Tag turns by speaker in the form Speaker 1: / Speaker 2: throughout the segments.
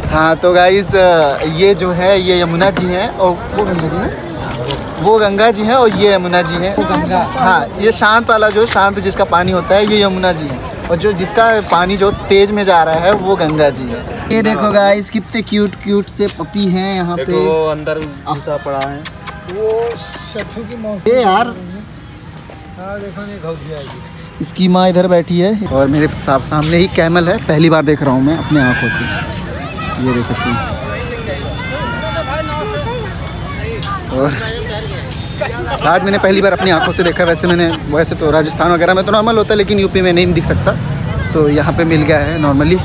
Speaker 1: हाँ तो गाइस ये जो है ये यमुना जी हैं और वो गंगा जी हैं और ये यमुना जी हैं। हाँ ये शांत वाला जो शांत जिसका पानी होता है ये यमुना जी है और जो जिसका पानी जो तेज में जा रहा है वो गंगा जी है। ये देखो गाइस कितने क्यूट क्यूट से पपी हैं यहाँ पे।
Speaker 2: वो अंदर घुसा पड़ा है
Speaker 1: वो शत्रु की मौत। ये यार देखो नहीं घोट दिया इसकी माँ इधर बैठी है और मेरे सामने ही कैमल है। पहली बार देख रहा हूँ मैं अपने आँखों से। ये देख सकते हैं और आज मैंने पहली बार अपनी आंखों से देखा। वैसे तो राजस्थान वगैरह में तो नॉर्मल होता है लेकिन यूपी में नहीं दिख सकता, तो यहाँ पे मिल गया है नॉर्मली।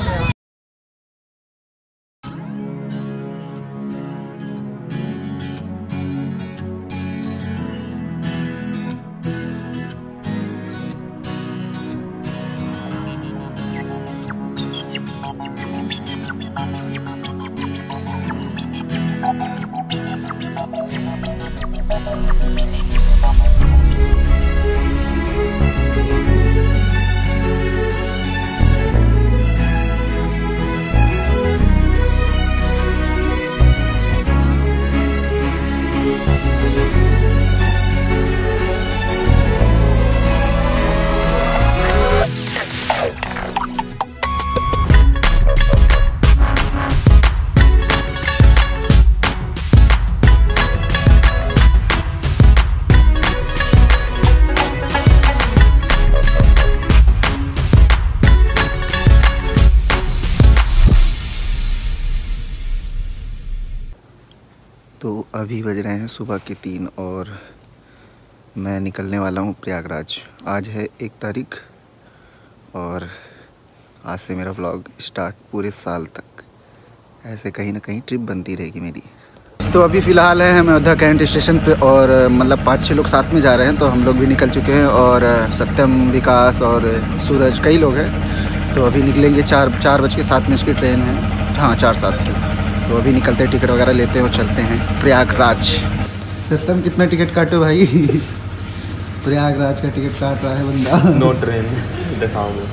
Speaker 1: तो अभी बज रहे हैं सुबह के 3 और मैं निकलने वाला हूँ प्रयागराज। आज है 1 तारीख और आज से मेरा व्लॉग स्टार्ट पूरे साल तक ऐसे कहीं ना कहीं ट्रिप बनती रहेगी मेरी। तो अभी फ़िलहाल है हम अयोध्या कैंट स्टेशन पे और मतलब 5-6 लोग साथ में जा रहे हैं, तो हम लोग भी निकल चुके हैं और सत्यम, विकास और सूरज कई लोग हैं। तो अभी निकलेंगे 4:07 की ट्रेन है, हाँ 4:07 की। तो अभी निकलते हैं, टिकट वगैरह लेते हैं और चलते हैं प्रयागराज। सत्यम कितना टिकट काटो भाई? प्रयागराज का टिकट काट रहा है बंदा।
Speaker 2: नो ट्रेन दिखाओगे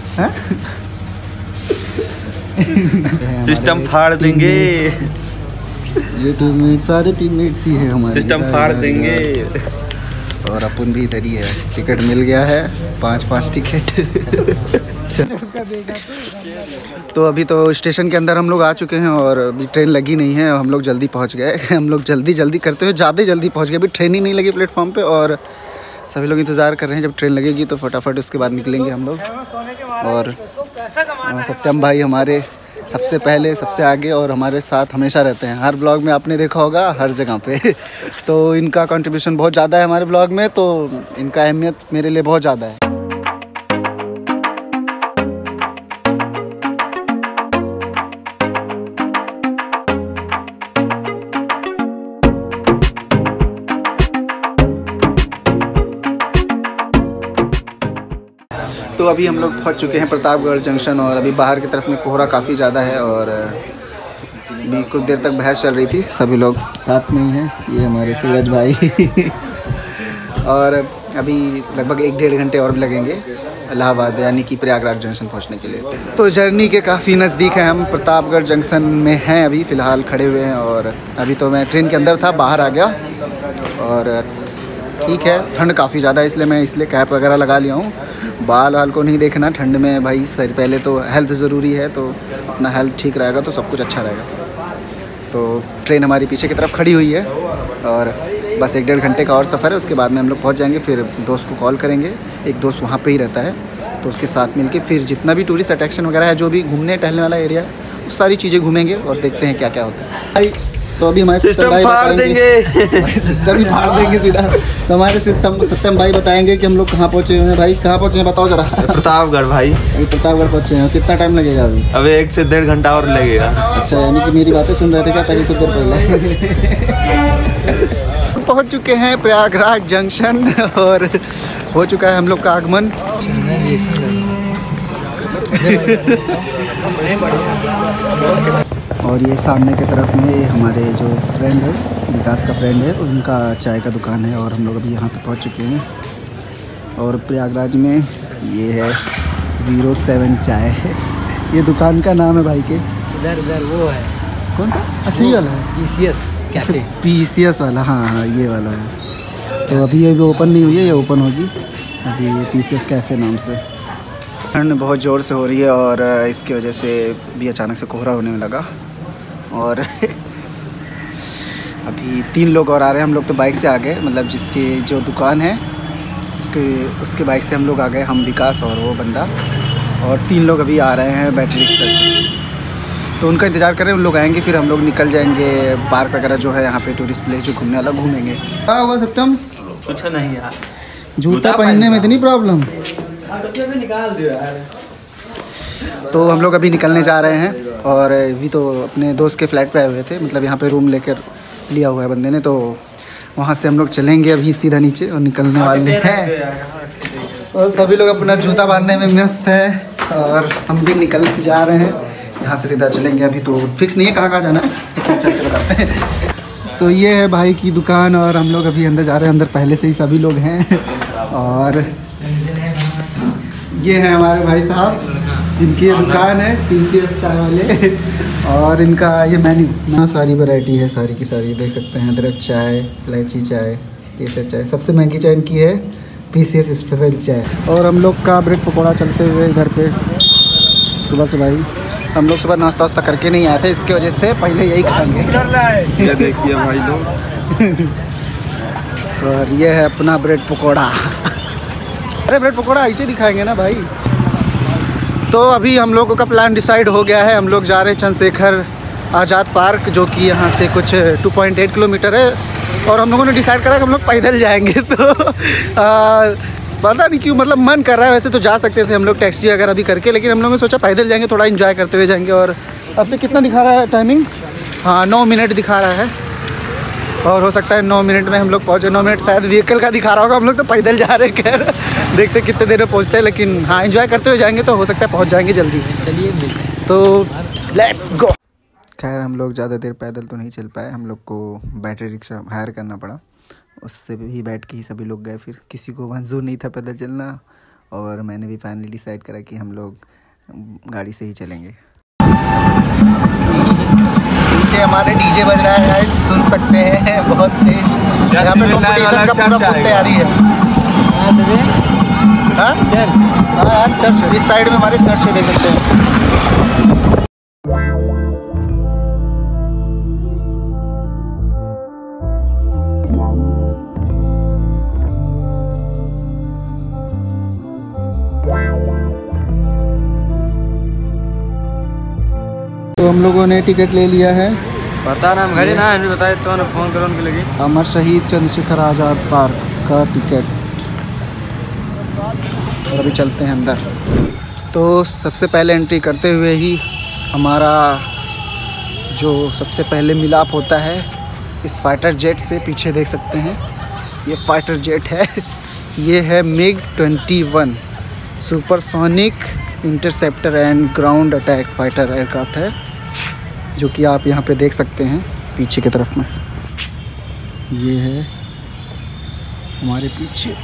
Speaker 2: सिस्टम फाड़ देंगे।
Speaker 1: ये टीममेट सारे टीममेट्स ही हैं हमारे।
Speaker 2: सिस्टम फाड़ देंगे।
Speaker 1: और अपन भी इधर ही है। टिकट मिल गया है 5 टिकट। तो अभी तो स्टेशन के अंदर हम लोग आ चुके हैं और अभी ट्रेन लगी नहीं है। हम लोग जल्दी पहुंच गए। हम लोग जल्दी करते हुए ज़्यादा जल्दी पहुंच गए। अभी ट्रेन ही नहीं लगी प्लेटफॉर्म पे और सभी लोग इंतज़ार कर रहे हैं जब ट्रेन लगेगी तो फटाफट उसके बाद निकलेंगे हम लोग। और सत्यम भाई हमारे सबसे पहले सबसे आगे और हमारे साथ हमेशा रहते हैं। हर ब्लॉग में आपने देखा होगा, हर जगह पे। तो इनका कंट्रीब्यूशन बहुत ज़्यादा है हमारे ब्लॉग में, तो इनका अहमियत मेरे लिए बहुत ज़्यादा है। तो अभी हम लोग पहुंच चुके हैं प्रतापगढ़ जंक्शन और अभी बाहर की तरफ में कोहरा काफ़ी ज़्यादा है और अभी कुछ देर तक बहस चल रही थी। सभी लोग साथ में ही हैं, ये हमारे सूरज भाई। और अभी लगभग 1-1.5 घंटे और भी लगेंगे इलाहाबाद यानी कि प्रयागराज जंक्शन पहुंचने के लिए। तो जर्नी के काफ़ी नज़दीक हैं हम, प्रतापगढ़ जंक्शन में हैं अभी फ़िलहाल खड़े हुए हैं। और अभी तो मैं ट्रेन के अंदर था, बाहर आ गया और ठीक है, ठंड काफ़ी ज़्यादा है इसलिए मैं कैप वगैरह लगा लिया हूँ। बाल वाल को नहीं देखना ठंड में भाई, सर पहले तो हेल्थ ज़रूरी है, तो अपना हेल्थ ठीक रहेगा तो सब कुछ अच्छा रहेगा। तो ट्रेन हमारी पीछे की तरफ खड़ी हुई है और बस 1-1.5 घंटे का और सफ़र है। उसके बाद में हम लोग पहुँच जाएंगे। फिर दोस्त को कॉल करेंगे, एक दोस्त वहाँ पे ही रहता है, तो उसके साथ मिलके फिर जितना भी टूरिस्ट अट्रैक्शन वगैरह है, जो भी घूमने टहलने वाला एरिया है, वो सारी चीज़ें घूमेंगे और देखते हैं क्या क्या होता है भाई। तो अभी हमारे
Speaker 2: सिस्टम फाड़ देंगे।
Speaker 1: सिस्टम ही फाड़ देंगे सीधा। तो हमारे सत्यम भाई बताएंगे कि हम लोग कहाँ पहुँचे हुए हैं। भाई कहाँ पहुँचे हैं बताओ जरा।
Speaker 2: प्रतापगढ़ भाई।
Speaker 1: अभी प्रतापगढ़ पहुँचे हैं। कितना टाइम लगेगा अभी?
Speaker 2: अभी 1 से 1.5 घंटा और लगेगा।
Speaker 1: अच्छा, यानी कि मेरी बातें सुन रहे थे क्या तभी कुछ देर पहले? पहुँच चुके हैं प्रयागराज जंक्शन और हो चुका है हम लोग का आगमन। और ये सामने की तरफ में हमारे जो फ्रेंड है, विकास का फ्रेंड है, उनका चाय का दुकान है और हम लोग अभी यहाँ पे पहुँच चुके हैं। और प्रयागराज में ये है 07 चाय, ये दुकान का नाम है भाई के।
Speaker 3: इधर वो है।
Speaker 1: कौन सा? अच्छा ये वाला है
Speaker 3: PCS कैफे।
Speaker 1: PCS वाला, हाँ हाँ ये वाला है। तो अभी ये भी ओपन नहीं हुई है, ये ओपन होगी अभी, ये PCS कैफ़े नाम से। ठंड बहुत ज़ोर से हो रही है और इसकी वजह से भी अचानक से कोहरा होने लगा। और अभी 3 लोग और आ रहे हैं। हम लोग तो बाइक से आ गए, मतलब जिसकी जो दुकान है उसके बाइक से हम लोग आ गए, हम विकास और वो बंदा, और 3 लोग अभी आ रहे हैं बैटरी रिक्शा से। तो उनका इंतज़ार कर रहे हैं, उन लोग आएंगे फिर हम लोग निकल जाएंगे। पार्क वगैरह जो है यहाँ पे टूरिस्ट प्लेस जो घूमने वाला घूमेंगे। हाँ हुआ सत्यम,
Speaker 2: कुछ नहीं यार,
Speaker 1: जूता पहनने में इतनी प्रॉब्लम।
Speaker 2: निकाल दिया यार।
Speaker 1: तो हम लोग अभी निकलने जा रहे हैं और अभी तो अपने दोस्त के फ्लैट पे आए हुए थे, मतलब यहाँ पे रूम लेकर लिया हुआ है बंदे ने। तो वहाँ से हम लोग चलेंगे अभी सीधा नीचे और निकलने वाले हैं। और सभी लोग अपना जूता बांधने में व्यस्त है और हम भी निकल जा रहे हैं यहाँ से, सीधा चलेंगे। अभी तो फिक्स नहीं है कहाँ जाना है, लेकिन चल के बताते हैं। तो ये है भाई की दुकान और हम लोग अभी अंदर जा रहे हैं। अंदर पहले से ही सभी लोग हैं और ये है हमारे भाई साहब, इनकी दुकान है PCS चाय वाले। और इनका ये मेन्यू ना सारी वैरायटी है, सारी की सारी देख सकते हैं। अदरक चाय, इलायची चाय, केसर चाय। सबसे महंगी चाय इनकी है PCS स्पेशल चाय। और हम लोग का ब्रेड पकौड़ा चलते हुए इधर पे सुबह सुबह ही। हम लोग सुबह नाश्ता वास्ता करके नहीं आए थे, इसकी वजह से पहले यही खाएंगे।
Speaker 2: ये देखिए भाई लोग।
Speaker 1: और ये है अपना ब्रेड पकौड़ा। अरे ब्रेड पकौड़ा ऐसे दिखाएंगे ना भाई। तो अभी हम लोगों का प्लान डिसाइड हो गया है। हम लोग जा रहे हैं चंद्रशेखर आज़ाद पार्क, जो कि यहाँ से कुछ 2.8 किलोमीटर है। और हम लोगों ने डिसाइड करा कि हम लोग पैदल जाएंगे। तो पता नहीं क्यों, मतलब मन कर रहा है। वैसे तो जा सकते थे हम लोग टैक्सी वगैरह भी करके, लेकिन हम लोगों ने सोचा पैदल जाएंगे, थोड़ा एंजॉय करते हुए जाएंगे। और अब से कितना दिखा रहा है टाइमिंग? हाँ 9 मिनट दिखा रहा है। और हो सकता है 9 मिनट में हम लोग पहुँचे। 9 मिनट शायद व्हीकल का दिखा रहा होगा, हम लोग तो पैदल जा रहे हैं। खैर देखते कितने देर में पहुँचते हैं, लेकिन हाँ एंजॉय करते हुए जाएंगे तो हो सकता है पहुँच जाएंगे जल्दी।
Speaker 3: चलिए
Speaker 1: तो लेट्स गो। खैर हम लोग ज़्यादा देर पैदल तो नहीं चल पाए, हम लोग को बैटरी रिक्शा हायर करना पड़ा। उससे भी बैठ के ही सभी लोग गए, फिर किसी को मंजूर नहीं था पैदल चलना। और मैंने भी फाइनली डिसाइड करा कि हम लोग गाड़ी से ही चलेंगे। पीछे हमारे डीजे बज रहा है, सुन सकते हैं, बहुत तेज। यहाँ पे कॉम्पिटिशन का पूरा फुल तैयारी है। हाँ यार चर्च, इस साइड में हमारे चर्च देख सकते हैं। तो हम लोगों ने टिकट ले लिया है।
Speaker 3: पता ना घरे ना है, बताए तो फोन करो उनके लगे।
Speaker 1: अमर शहीद चंद्रशेखर आज़ाद पार्क का टिकट। और अभी चलते हैं अंदर। तो सबसे पहले एंट्री करते हुए ही हमारा जो सबसे पहले मिलाप होता है इस फाइटर जेट से। पीछे देख सकते हैं ये फाइटर जेट है। ये है MiG-21 supersonic interceptor and ground attack fighter aircraft है, जो कि आप यहाँ पे देख सकते हैं पीछे की तरफ में। ये है हमारे पीछे।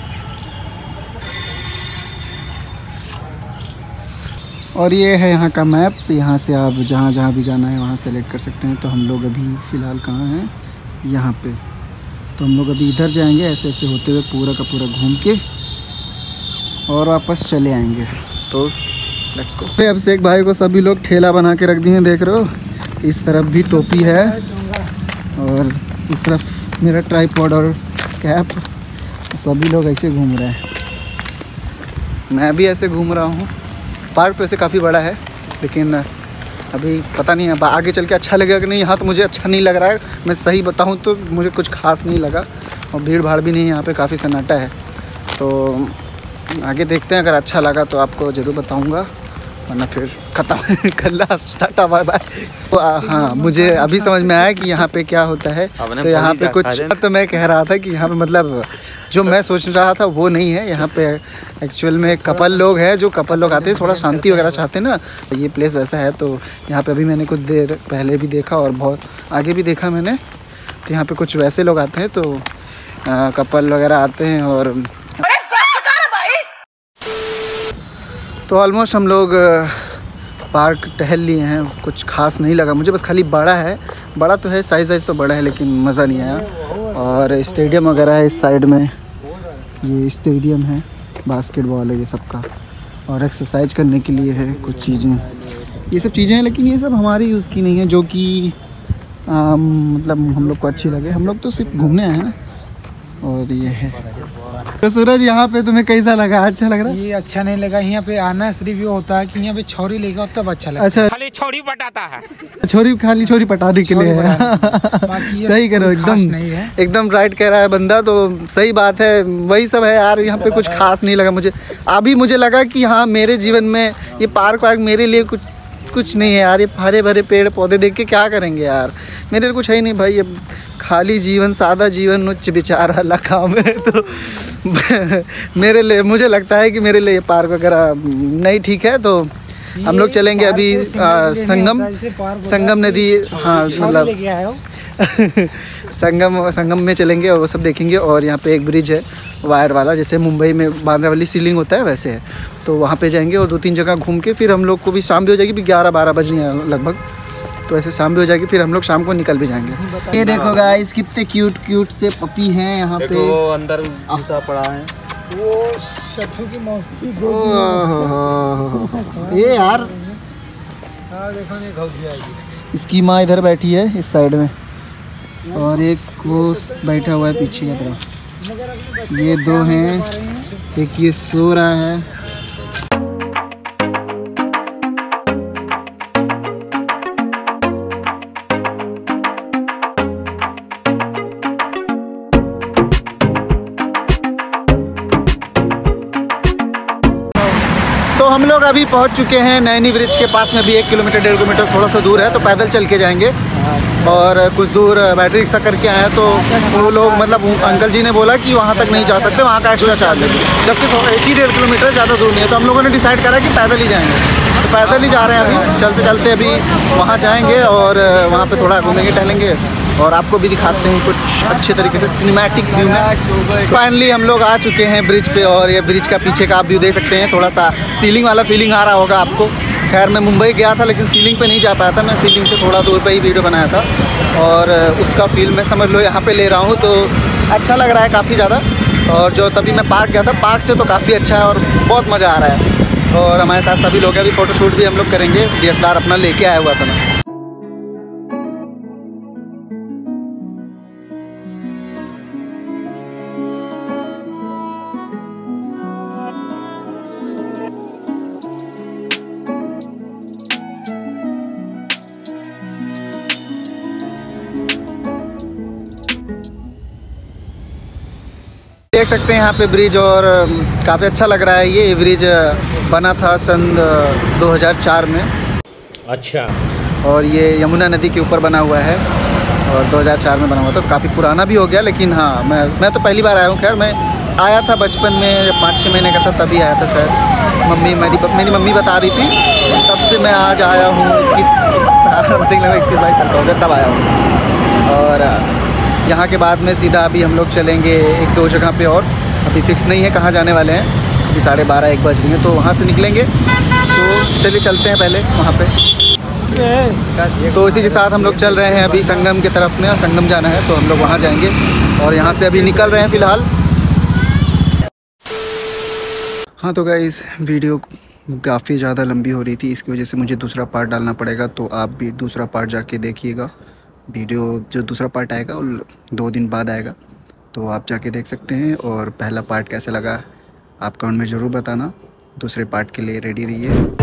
Speaker 1: और ये है यहाँ का मैप। यहाँ से आप जहाँ जहाँ भी जाना है वहाँ सेलेक्ट कर सकते हैं। तो हम लोग अभी फ़िलहाल कहाँ हैं? यहाँ पे। तो हम लोग अभी इधर जाएंगे, ऐसे ऐसे होते हुए पूरा का पूरा घूम के और वापस चले आएंगे। तो लेट्स गो। अब से एक भाई को सभी लोग ठेला बना के रख दिए हैं, देख रहे हो। इस तरफ भी टोपी है और इस तरफ मेरा ट्राइपॉड और कैप। सभी लोग ऐसे घूम रहे हैं, मैं भी ऐसे घूम रहा हूँ। पार्क तो ऐसे काफ़ी बड़ा है, लेकिन अभी पता नहीं है आगे चल के अच्छा लगेगा कि नहीं। यहाँ तो मुझे अच्छा नहीं लग रहा है, मैं सही बताऊँ तो मुझे कुछ खास नहीं लगा। और भीड़ भाड़ भी नहीं है यहाँ पे, काफ़ी सन्नाटा है। तो आगे देखते हैं, अगर अच्छा लगा तो आपको ज़रूर बताऊँगा, वरना फिर ख़त्म कर ला टाटा बाय बाय। तो हाँ मुझे अभी समझ में आया कि यहाँ पे क्या होता है। तो यहाँ पे कुछ, तो मैं कह रहा था कि यहाँ पे मतलब जो मैं सोच रहा था वो नहीं है। यहाँ पे एक्चुअल में कपल लोग हैं, जो कपल लोग आते हैं थोड़ा शांति वगैरह चाहते हैं ना, तो ये प्लेस वैसा है। तो यहाँ पे अभी मैंने कुछ देर पहले भी देखा और बहुत आगे भी देखा मैंने। तो यहाँ पे कुछ वैसे लोग आते हैं, तो कपल वगैरह आते हैं। और तो ऑलमोस्ट हम लोग पार्क टहल लिए हैं, कुछ खास नहीं लगा मुझे, बस खाली बड़ा है, बड़ा तो है, साइज़ वाइज तो बड़ा है लेकिन मज़ा नहीं आया। और स्टेडियम वगैरह है इस साइड में, ये स्टेडियम है बास्केटबॉल है ये सबका, और एक्सरसाइज करने के लिए है कुछ चीज़ें, ये सब चीज़ें हैं, लेकिन ये सब हमारे यूज़ की नहीं है, जो कि मतलब हम लोग को अच्छी लगे। हम लोग तो सिर्फ घूमने आए हैं। और ये है तो सूरज, यहाँ पे तुम्हें कैसा लगा? अच्छा लग रहा है?
Speaker 4: ये अच्छा नहीं लगा, यहाँ पे आना सिर्फ ये होता है कि यहाँ पे छोरी लेगा तब अच्छा लगता है।
Speaker 1: अच्छा,
Speaker 4: खाली छोरी पटाता है,
Speaker 1: खाली छोरी पटाने के लिए है। सही करो, एकदम राइट कह रहा है बंदा, तो सही बात है, वही सब है यार। यहाँ पे कुछ खास नहीं लगा मुझे। अभी मुझे लगा कि हाँ, मेरे जीवन में ये पार्क मेरे लिए कुछ नहीं है यार। ये हरे भरे पेड़ पौधे देख के क्या करेंगे यार, मेरे लिए कुछ है ही नहीं भाई। ये खाली जीवन, सादा जीवन, उच्च विचार वाला काम है। तो मेरे लिए, मुझे लगता है कि मेरे लिए ये पार्क वगैरह नहीं ठीक है। तो हम लोग चलेंगे अभी संगम नदी, हाँ मतलब संगम में चलेंगे और वो सब देखेंगे। और यहाँ पे एक ब्रिज है वायर वाला, जैसे मुंबई में बांद्रा वाली सीलिंग होता है वैसे है, तो वहाँ पे जाएंगे और 2-3 जगह घूम के फिर हम लोग को भी शाम भी हो जाएगी, भी 11-12 बज रही है लगभग, तो ऐसे शाम भी हो जाएगी, फिर हम लोग शाम को निकल भी जाएंगे। ये देखो गाइस, कितने क्यूट से पपी हैं यहाँ पे,
Speaker 2: वो अंदर घुसा पड़ा है,
Speaker 4: वो शथु की मौसी।
Speaker 1: ये यार
Speaker 4: देखो नहीं घोंस गया,
Speaker 1: इसकी माँ इधर बैठी है इस साइड में, और एक वो बैठा हुआ है पीछे की तरफ। ये 2 हैं, एक ये सो रहा है। तो हम लोग अभी पहुंच चुके हैं नैनी ब्रिज के पास में, भी 1 किलोमीटर 1.5 किलोमीटर थोड़ा सा दूर है, तो पैदल चल के जाएंगे। और कुछ दूर बैटरी रिक्शा करके आए हैं, तो वो लोग मतलब अंकल जी ने बोला कि वहाँ तक नहीं जा सकते, वहाँ का एक्स्ट्रा चार्ज है, जबकि 1-1.5 किलोमीटर ज़्यादा दूर नहीं है। तो हम लोगों ने डिसाइड करा कि पैदल ही जाएंगे, तो पैदल ही जा रहे हैं अभी। चलते चलते अभी वहाँ जाएंगे और वहाँ पर थोड़ा घूमेंगे टहलेंगे, और आपको भी दिखाते हैं कुछ अच्छे तरीके से सिनेमैटिक व्यू में। फाइनली हम लोग आ चुके हैं ब्रिज पे, और ये ब्रिज का पीछे का आप व्यू देख सकते हैं, थोड़ा सा सीलिंग वाला फीलिंग आ रहा होगा आपको। खैर मैं मुंबई गया था लेकिन सीलिंग पे नहीं जा पाया था, मैं सीलिंग से थोड़ा दूर पे ही वीडियो बनाया था, और उसका फील मैं समझ लो यहाँ पे ले रहा हूँ, तो अच्छा लग रहा है काफ़ी ज़्यादा। और जो तभी मैं पार्क गया था, पार्क से तो काफ़ी अच्छा है और बहुत मज़ा आ रहा है। और हमारे साथ सभी लोग हैं, अभी फ़ोटोशूट भी हम लोग करेंगे, DSLR अपना लेके आया हुआ था मैं। देख सकते हैं यहाँ पे ब्रिज, और काफ़ी अच्छा लग रहा है। ये ब्रिज बना था सन 2004 में।
Speaker 5: अच्छा।
Speaker 1: और ये यमुना नदी के ऊपर बना हुआ है, और 2004 में बना हुआ था, तो काफ़ी पुराना भी हो गया। लेकिन हाँ, मैं तो पहली बार आया हूँ। खैर मैं आया था बचपन में, जब 5-6 महीने का था तभी आया था शायद। मेरी मम्मी बता रही थी, तब से मैं आज आया हूँ। 21-22 साल का हो गया तब आया हूँ। और यहाँ के बाद में सीधा अभी हम लोग चलेंगे 1-2 जगह पे, और अभी फिक्स नहीं है कहाँ जाने वाले हैं। अभी 12:30-1 बज रही हैं, तो वहाँ से निकलेंगे। तो चलिए चलते हैं पहले वहाँ पे। तो इसी के साथ हम लोग चल रहे हैं अभी संगम की तरफ में, और संगम जाना है तो हम लोग वहाँ जाएंगे, और यहाँ से अभी निकल रहे हैं फ़िलहाल। हाँ तो गाइस, वीडियो काफ़ी ज़्यादा लंबी हो रही थी, इसकी वजह से मुझे दूसरा पार्ट डालना पड़ेगा, तो आप भी दूसरा पार्ट जाके देखिएगा। वीडियो जो दूसरा पार्ट आएगा वो 2 दिन बाद आएगा, तो आप जाके देख सकते हैं। और पहला पार्ट कैसे लगा आप कमेंट में ज़रूर बताना। दूसरे पार्ट के लिए रेडी रहिए।